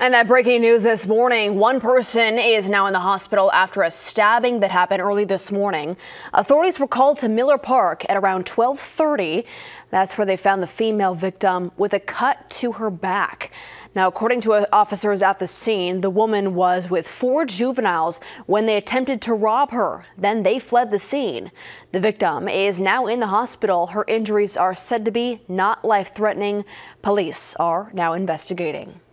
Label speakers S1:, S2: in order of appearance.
S1: And that breaking news this morning, one person is now in the hospital after a stabbing that happened early this morning. Authorities were called to Miller Park at around 12:30. That's where they found the female victim with a cut to her back. Now, according to officers at the scene, the woman was with 4 juveniles when they attempted to rob her. Then they fled the scene. The victim is now in the hospital. Her injuries are said to be not life-threatening. Police are now investigating.